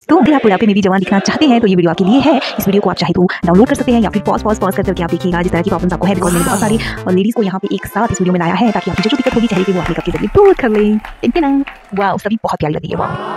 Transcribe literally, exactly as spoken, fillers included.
तो अगर आप बुढ़ापे में भी जवान दिखना चाहते हैं तो ये वीडियो आपके लिए है। इस वीडियो को आप चाहे तो डाउनलोड कर सकते हैं या फिर पॉज पॉज पॉज कर करके आप देखिएगा। जिस तरह की प्रॉब्लम्स आपको है, बिकॉज मैंने बहुत सारी और लेडीज को यहाँ पे एक साथ इस वीडियो में लाया है ताकि आपकी जो दिक्कत होगी चेहरे पे वो आप मेकअप के जरिए दूर कर लें। वाओ, सभी बहुत प्यारी लगी है। वाओ।